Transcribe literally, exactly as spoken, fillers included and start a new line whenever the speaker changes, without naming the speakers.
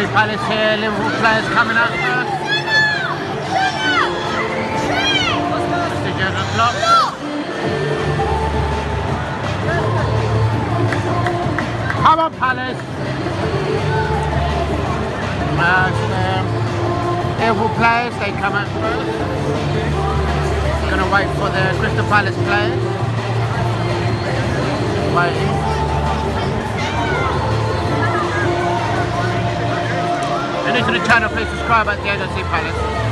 Chelsea Palace here, Liverpool players coming out first. Mister Jurgen Klopp. Come on Palace. First, um, Liverpool players, they come out first. Gonna wait for the Crystal Palace players. Waiting. If you're new to the channel, please subscribe at Diego C Palace.